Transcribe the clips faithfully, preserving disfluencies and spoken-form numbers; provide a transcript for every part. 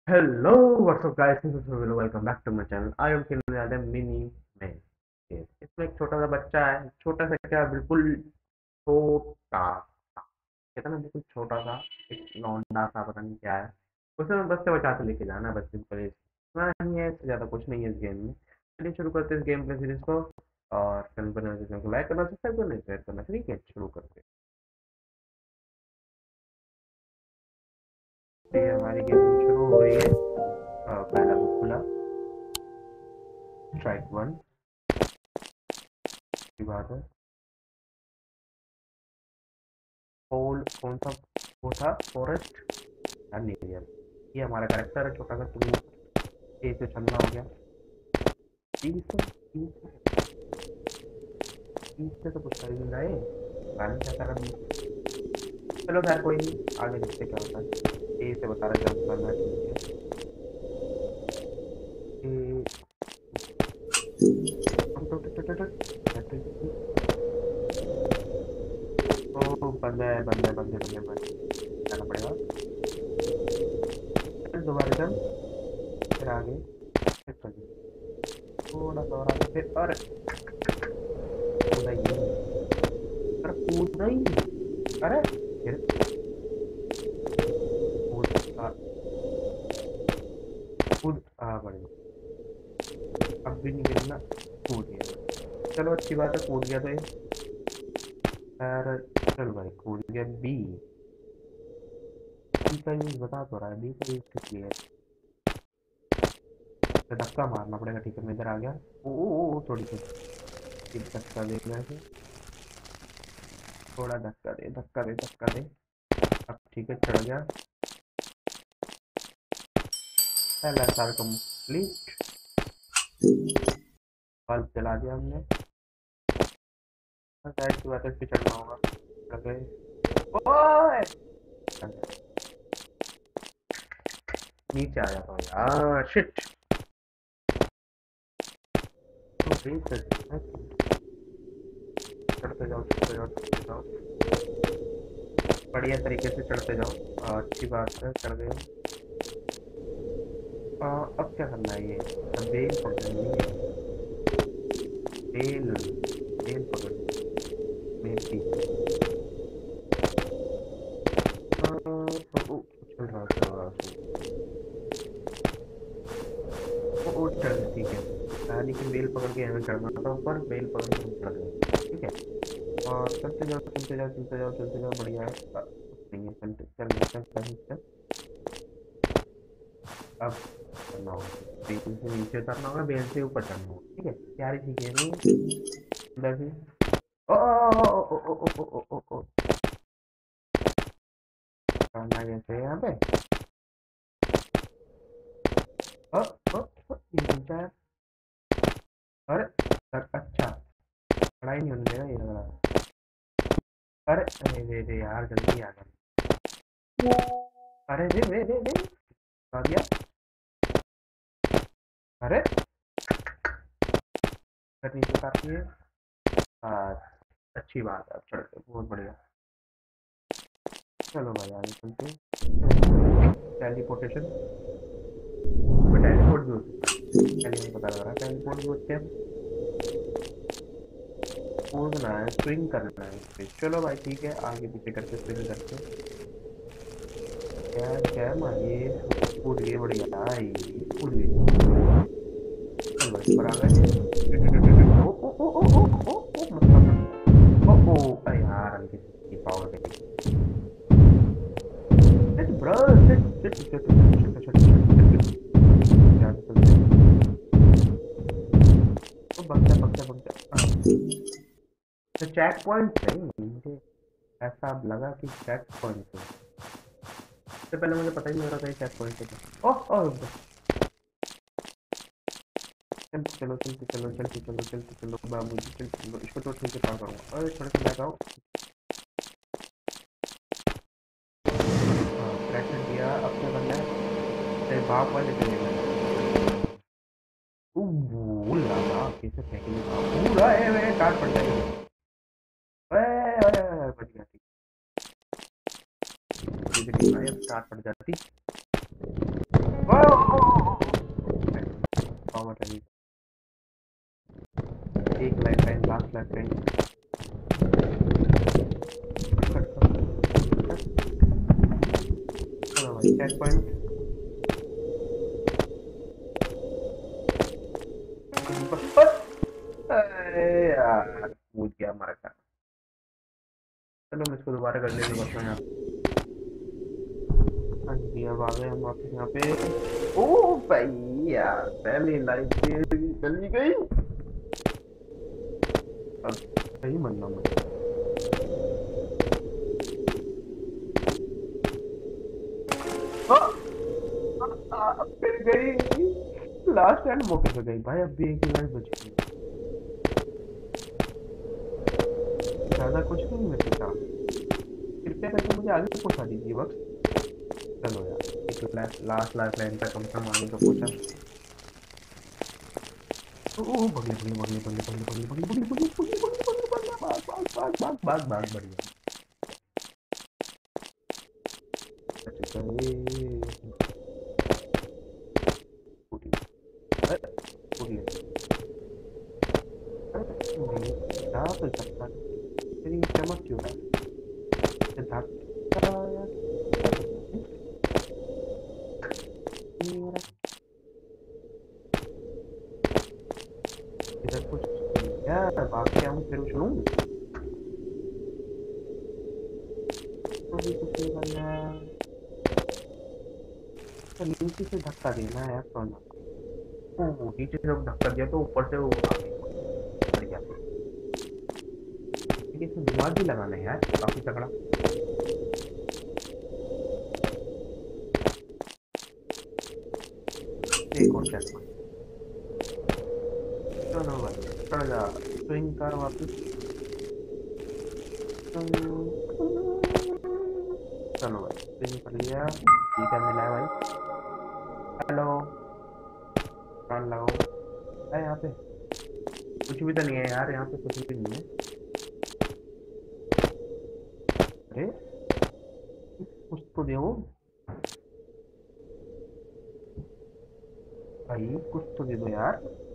Hello what's up guys, welcome back to my channel. I am खेलने वाले mini में। इसमें एक छोटा सा बच्चा है, छोटा सा क्या, बिल्कुल छोटा सा, कहता ना, बिल्कुल छोटा सा, एक लौंडा सा, पता नहीं क्या है। उसे बस से बचा के लेके जाना है, बस सिंपल इतना नहीं है, इससे ज्यादा कुछ नहीं है इस गेम में। चलिए शुरू करते हैं इस गेम प्ले सीरीज को। और चैनल पर नए को लाइक करना, सब्सक्राइब करना, शेयर करना। ठीक है, शुरू करते हैं। ठीक है, हमारी गेम शुरू हो रही है। अ, पहला बुक खुला, स्ट्राइक वन की बात है। होल कौन सा वो था, फॉरेस्ट, ध्यान नहीं दिया। ये हमारा करेक्टर है, छोटा सा क्यूट। ए से छलना हो गया। तीस से तीस से तीस से तो कुछ कर ही नहीं रहा है, गाने क्या कर रहा है। चलो खैर कोई नहीं, आगे देखते क्या होता है। ए से बता रहा जंप करना है, ठीक है। ए टुट टुट टुट टुट टुट। ओ बंदे बंदे बंदे बंदे बंदे जाना पड़ेगा। फिर दोबारा जंप, फिर आगे, फिर चलिए थोड़ा सा और आगे, फिर अरे कूदा ही नहीं, अरे कूदा ही नहीं, अरे फिर कूद आ, कूद आ बड़े, अब भी नहीं गिरना, कूद गया। चलो अच्छी बात है, कूद गया तो ये खैर। चल भाई, कूद गया। बी बी का यूज बता तो रहा है, बी का यूज किस लिए है। तो धक्का मारना पड़ेगा, ठीक है, मैं इधर आ गया। ओ ओ ओ थोड़ी सी एक धक्का दे मेरे से, थोड़ा धक्का दे, धक्का दे, धक्का दे। अब ठीक है, चढ़ गया। पहला साल कंप्लीट। बल्ब जला दिया हमने। बस जाहिर सी बात है, इस पे चढ़ना होगा। चढ़ गए। ओए नीचे आ जाता हूँ यार, शिट। तो देख सकते हैं, चढ़ते जाओ, चढ़ते जाओ, चढ़ते जाओ, बढ़िया तरीके से चढ़ते जाओ। आ, अच्छी बात है, चढ़ गए। आ, अब क्या करना है, ये अब बेल पकड़नी है। बेल बेल पकड़नी, बेल की। आ, ओ, ओ, चल रहा चल रहा ओ, ओ, चल ठीक है। आ, लेकिन बेल पकड़ के हमें चढ़ना था ऊपर, बेल पकड़ के हम चढ़ गए, ठीक है। और चलते जाओ, चलते जाओ, चलते जाओ, चलते जाओ, बढ़िया है। आ, कुछ नहीं है, चलते चल चल चल चल। अब करना होगा, बेल से नीचे उतरना होगा, बेल से ऊपर चढ़ना होगा, ठीक है। तैयारी ठीक है नहीं अंदर से। ओ ओ ओ ओ ओ ओ ओ ओ ओ, करना कैसे है यहाँ पे। ओ ओ ओ, ये नीचा है। अरे अ- अच्छा, लड़ाई नहीं होने देगा ये, लग रहा है। अरे अरे रे रे यार, जल्दी आ गया। अरे रे रे रे रे, आ गया। अरे फिर नीचे काटती है। हाँ, अच्छी बात है, अब चढ़ते, बहुत बढ़िया। चलो भाई आगे चलते हैं। टेलीपोर्टेशन, टेलीपोर्ट भी हो सकता है, पहले नहीं पता लग रहा, टेलीपोर्ट भी होते हैं। कूदना है, स्विंग करना है इस पे। चलो भाई ठीक है, आगे पीछे करके स्विंग करके। क्या क्या मारिए, कूद गए, बढ़िया आई, कूद गए। चल भाई ऊपर आ गए। ओ ओ ओ ओ ओ ओ ओ मतलब, ओ ओ अरे यार, हल्की सी पावर गई। Shit bro, shit shit shit shit shit shit. आगे चलते हैं। ओ बंदा बंदा बंदा, तो चेक पॉइंट नहीं, मुझे ऐसा लगा कि चेक पॉइंट है। इससे पहले मुझे पता ही नहीं हो रहा था ये चेक पॉइंट है। ओह ओह, चलते चलो, चलते चलो, चलते चलो, चलते चलो बाबू जी, चलते चलो, इसको तो ठीक है पार करूँगा। अरे थोड़ा सा बैक आओ। हाँ क्रैशर दिया, अब क्या करना है, तेरे बाप वाले पे लेना है। ओह लाला, कैसे फेंक ली बाप, पूरा ए वे डांट पड़ जाएगी। ओए ओए ओए, बच गया, ठीक। मुझे नहीं भाई, अब डांट पड़ जाती। सेकंड चलो भाई चेक पॉइंट यार पूछ गया हमारा का। चलो मैं इसको दोबारा कर लेने करता हूँ यहाँ। हाँ जी अब आ गए हम वापस यहाँ पे। ओ भाई यार पहली लाइफ चली गई। अब सही बनना मुझे। फिर गई लास्ट एंड मौके पे गई भाई। अब भी एक ही लाइफ बची है। ज्यादा कुछ नहीं मैं सोचा। कृपया करके मुझे आगे पहुंचा दीजिए बस। चलो यार एक लास्ट लास्ट लाइन तक कम से कम आगे तो पहुंचा। ओ बगले बगले बगले बगले बगले बगले बगले बगले बगले बगले बगले बगले भाग भाग भाग भाग भाग भाग बढ़िया। अच्छा ये पूरी पूरी क्या तो सकता तेरी चमक क्यों है धक्का यार। इधर कुछ यार भाग के आऊँ फिर उछलूँ तो भी कुछ नहीं करना है। तो नीचे से धक्का देना है तो ना। ओह नीचे से जब धक्का दिया तो ऊपर से वो आ गई बढ़िया। लेकिन इसमें दिमाग भी लगाना है यार काफी तगड़ा। एक और चेक चलो भाई चढ़ जा स्विंग कर वापस। चलो भाई स्विंग कर लिया। ठीक है मिला है भाई। हेलो कान लगाओ है यहाँ पे कुछ भी तो नहीं है यार। यहाँ पे कुछ भी नहीं है। अरे कुछ तो दो भाई कुछ तो दे दो यार।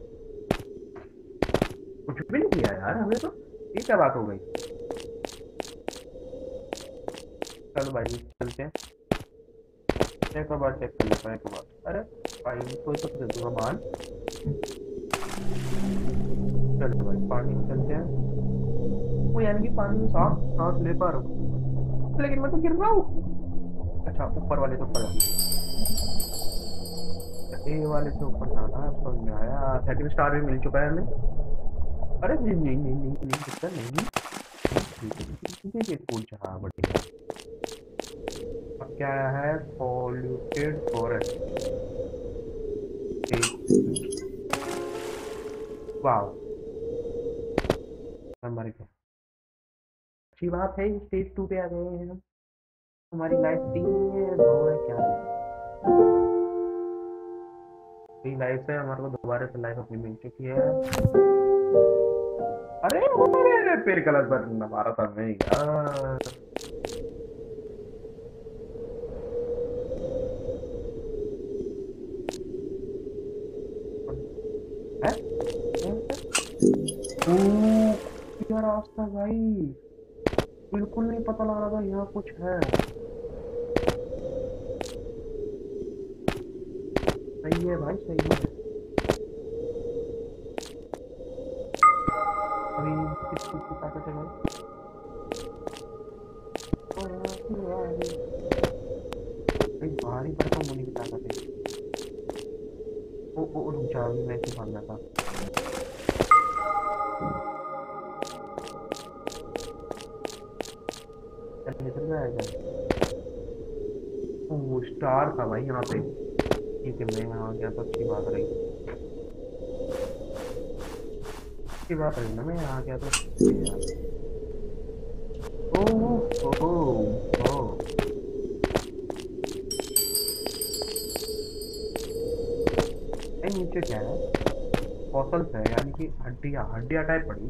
कुछ भी नहीं दिया यार हमें तो। ये क्या बात हो गई। चलो भाई चलते हैं एक बार चेक कर लेता है एक बार। अरे भाई कोई तो दे दूंगा मान। चलो भाई पानी में चलते हैं। वो यानी कि पानी में सांस सांस ले पा रहा हूँ लेकिन मैं तो गिर रहा हूँ। अच्छा ऊपर वाले तो ऊपर ए वाले से ऊपर जाना समझ में आया। सेकंड स्टार भी मिल चुका है हमें। अरे नहीं नहीं नहीं नहीं नहीं दिक्कत नहीं। ठीक है पूछ हाँ बढ़िया। अब क्या आया है पॉल्यूटेड फॉरेस्ट। वाह मर गया। अच्छी बात है स्टेज टू पे आ गए हैं हम। हमारी लाइफ तीन है दो है क्या लाइफ है हमारे को दोबारा से लाइफ अपनी मिल चुकी है। अरे अरे फिर गलत बटन हमारा था मैं यार। क्या रास्ता भाई बिल्कुल नहीं पता लग रहा था यहाँ कुछ है। सही है भाई सही है। अभी किस चीज की ताकत है भाई। भारी भरकम होने की ताकत है। ओ ओ रुक जा मैं ऐसे भागना था। इधर जाएगा। ओह स्टार था भाई यहाँ पे। ठीक है मैं यहाँ आ गया तो अच्छी बात रही। अच्छी बात रही ना मैं यहाँ आ गया तो। ओह ओह ओह नीचे क्या है फॉसल्स है यानी कि हड्डियाँ हड्डियाँ टाइप पड़ी।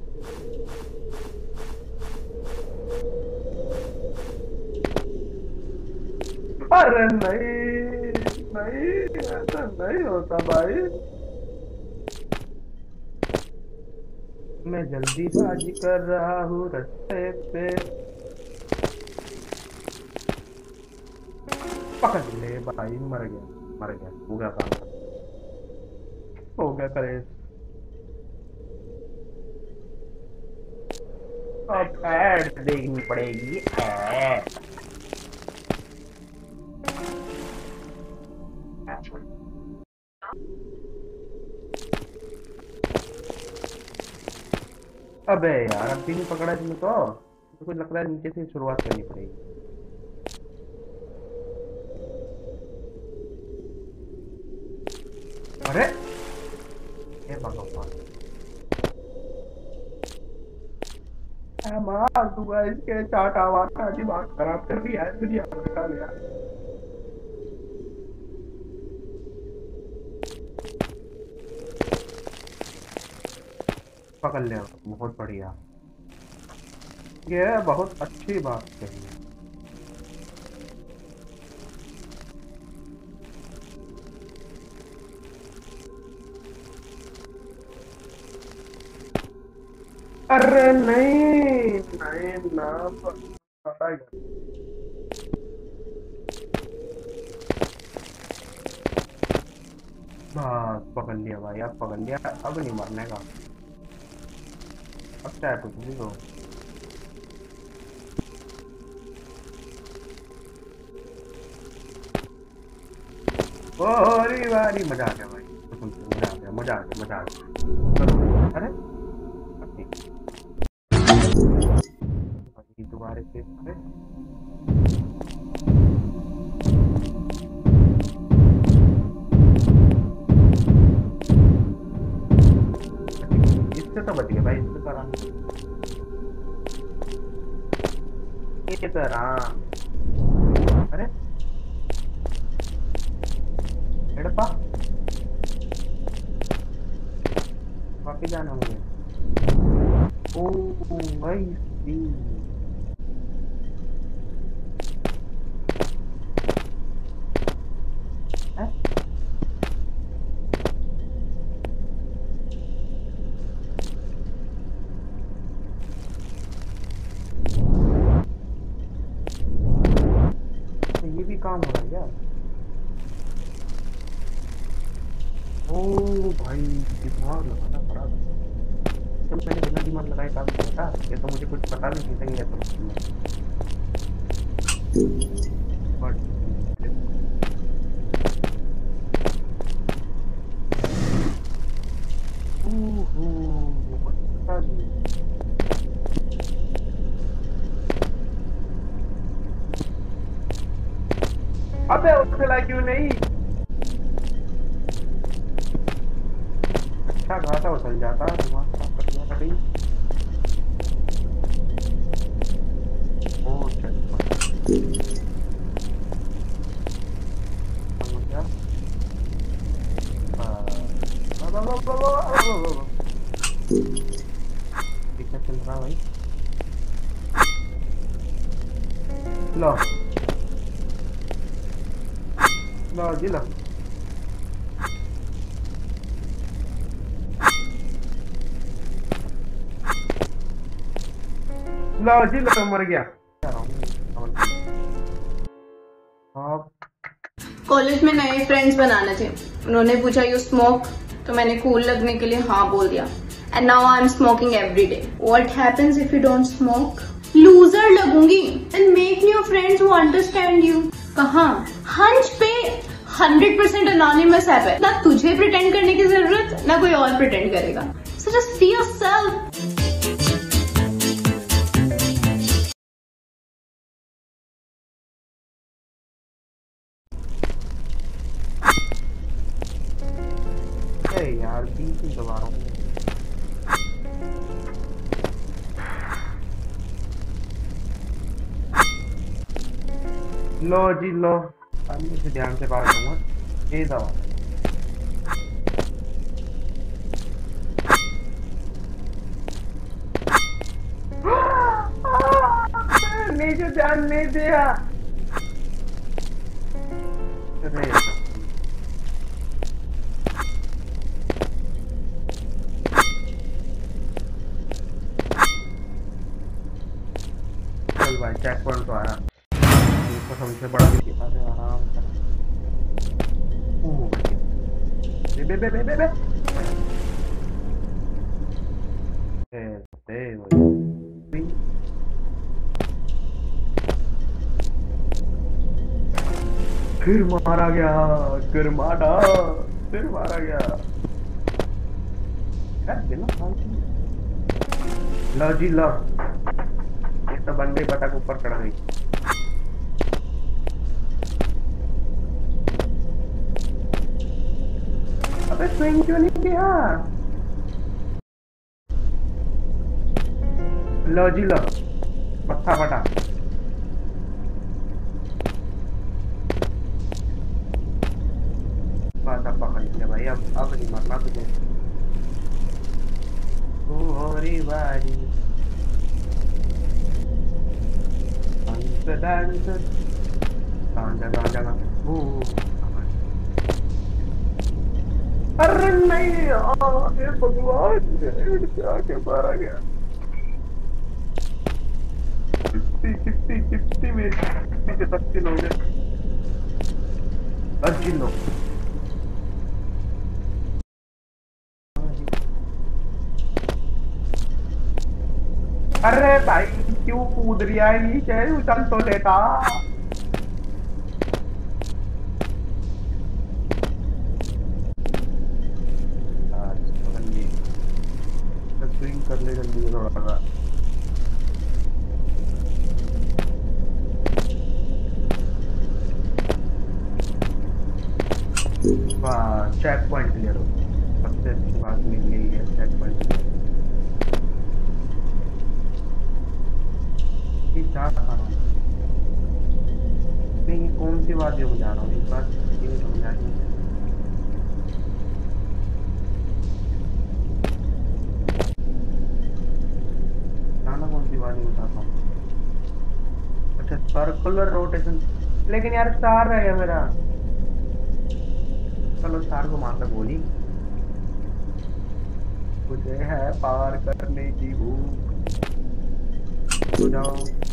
अरे नहीं नहीं ऐसा नहीं होता भाई। मैं जल्दीबाजी कर रहा हूँ रास्ते पे। पकड़ ले भाई, मर गया, मर गया, हो गया काम खत्म, हो गया करे। अब ऐड देखनी पड़ेगी, ऐड। अबे यार, अब भी नहीं पकड़ा इसने तो। तो कुछ लगता है नीचे से शुरुआत करनी पड़ेगी। अरे ये भगवान, मैं मार दूंगा इसके चाट आवाज का, दिमाग खराब कर दिया है दुनिया में, बैठा लिया। पकड़ लिया, बहुत बढ़िया। ये बहुत अच्छी बात कही है। अरे नहीं नहीं ना, पता है। बस पकड़ लिया भाई, अब पकड़ लिया, अब नहीं मरने का। अब चाहे कुछ भी हो। ओ अरे वारी, मजा आ गया भाई, कसम से मजा आ गया, मजा आ गया, मजा आ गया। अरे भाई दोबारा से, अरे इससे तो बच गया भाई, इससे तरह ये तरह। अरे एड़पा, वापिस जाना मुझे। ओ भाई सी, ये भी काम हो रहा है यार। ओ भाई, दिमाग लगाना पड़ा था। जब मैंने बिना दिमाग लगाए काम किया था, ये तो मुझे कुछ पता भी नहीं था ये तो। अबे उछला क्यों नहीं? अच्छा खासा उछल जाता, दिमाग साफ कर दिया कभी। ओ क्या चल रहा भाई? लो लो जी लो। लो जी लो, मर गया। कॉलेज में नए फ्रेंड्स बनाने थे, उन्होंने पूछा यू स्मोक, तो मैंने कूल लगने के लिए हाँ बोल दिया। And now I am smoking every day. What happens if you don't smoke? Loser लगूंगी and make new friends who understand you. कहाँ? हंच पे हंड्रेड परसेंट अनोनिमस ऐप है, ना तुझे प्रिटेंड करने की जरूरत, ना कोई और प्रिटेंड करेगा। So just be yourself. यार बीच में दबा रहा हूँ। लो जी लो, सामने से ध्यान से बात करूँगा। ये दबा नीचे ध्यान नहीं दिया। अरे चेक पॉइंट तो आया, कसम से बड़ा भी थी। अरे आराम से। ओह बढ़िया। बे बे बे बे बे बे। ए, ए, वही। फिर मारा गया, फिर मारा, फिर मारा गया। यार बिना फालतू। लो जी लो, ये तो बन गई बतख ऊपर चढ़ गई। अबे स्विंग क्यों नहीं किया? लो जी लो, मत्था फटा। बात अब पकड़ लिया भाई, अब अब नहीं मरना तुझे। ओरी बारी डांस डांस गांजा गांजा गांजा। ओ अरे नहीं यार, ये भगवान क्या के मारा गया। कितनी कितनी कितनी में कितनी के तक हो गए। अस्सी लोग। अरे भाई क्यों कूद रही है नीचे, उछल तो लेता। स्विंग कर ले जल्दी थोड़ा सा। वाह चेक पॉइंट क्लियर हो, सबसे अच्छी बात मिल गई है, चेक पॉइंट क्लियर। क्या खा रहा हूँ नहीं, कौन सी बात ये बजा रहा हूँ, इस बात ये समझा नहीं। गाना कौन सी बात नहीं बताता हूँ। अच्छा सर्कुलर रोटेशन, लेकिन यार स्टार रह गया मेरा। चलो स्टार को मारता गोली। मुझे है पार करने की भूख। हो जाओ।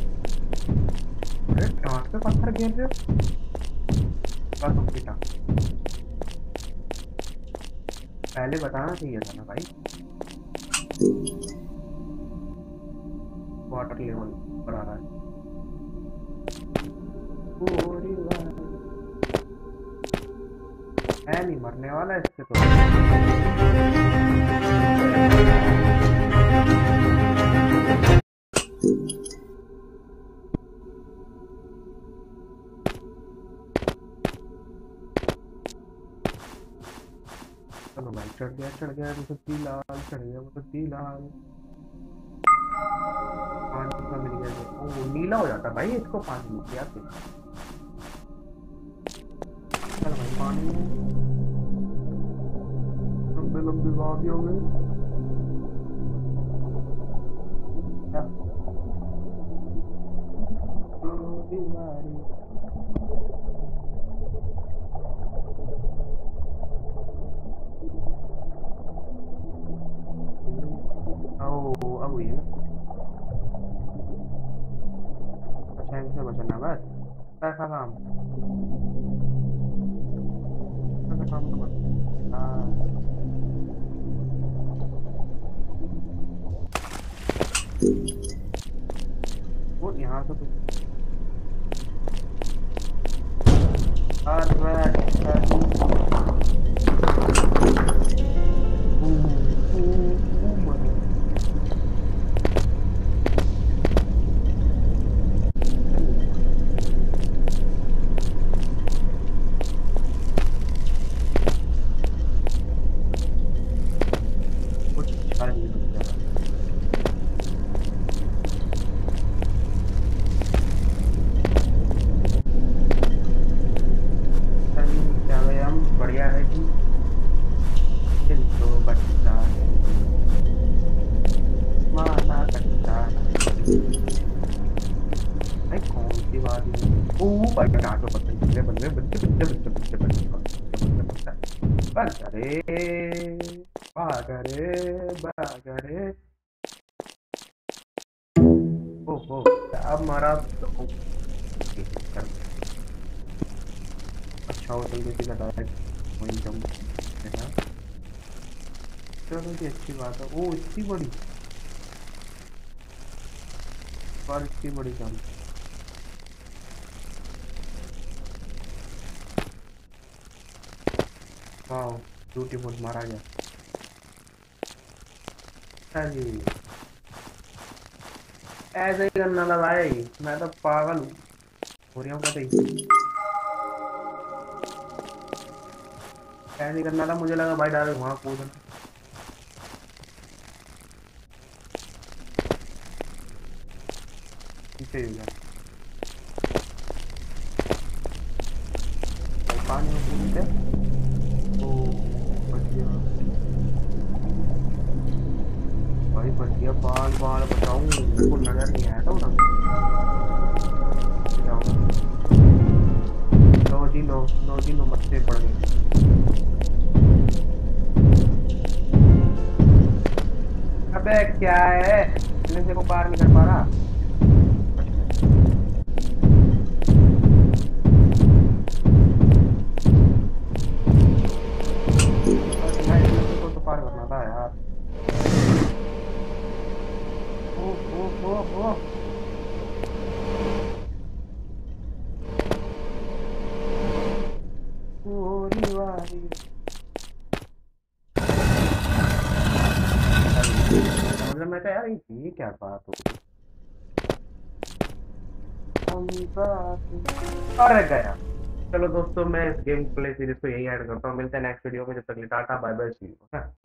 अरे टाट पे पत्थर गिर रहे हो। बस बेटा, पहले बताना चाहिए था ना भाई। वाटर लेवल बढ़ा रहा है। है नहीं मरने वाला इससे तो। चलो भाई चढ़ गया चढ़ गया मुझे लाल, चढ़ गया मुझे लाल। पानी का मिल गया। ओ नीला हो जाता भाई इसको पानी में क्या थे। चल भाई पानी लंबे लंबे वादी हो गई। ओ अब हुई है। अच्छा इनसे बचना बस, ऐसा काम ऐसा काम तो बस। हाँ वो यहाँ से कुछ कुछ अच्छा नहीं बच रहा। बढ़िया है जी, दिल तो बचता है माना कटता है। भाई कौन सी बात है। ओ भाई कहाँ तो पता नहीं बंदे बच्चे बच्चे बच्चे बच्चे बच्चे बच्चे बच्चे भाग रे भाग रे भाग रे। ओ हो अब मारा तो अच्छा हो जल्दी से डायरेक्ट वहीं जंप है। चलो जी अच्छी बात है। ओ इतनी बड़ी और इतनी बड़ी जंप। वाह ब्यूटीफुल मारा गया। अच्छा जी ऐसे ही करना था भाई, मैं तो पागल हूँ हो रही हूँ पता ही। ऐसे ही करना था, मुझे लगा भाई डायरेक्ट वहां कूदना। पीछे ही गया भाई पानी में कूदते। ओ बच गया भाई बच गया। बाल बाल बचाऊं मेरे को नजर नहीं आया था उधर। क्या होगा? लो जी लो लो जी लो मत्थे पड़ गए। अबे क्या है इतने से को पार नहीं कर पा रहा। बच गया। बस यार इतने से को तो पार करना था यार। ओ ओ ओ ओ पूरी वारी। मतलब मैं कहा यार ये क्या बात हो गई। हम बात अरे गया। चलो दोस्तों मैं इस गेम प्ले सीरीज को यही ऐड करता हूँ। मिलते हैं नेक्स्ट वीडियो में, जब तक tata bye bye see you.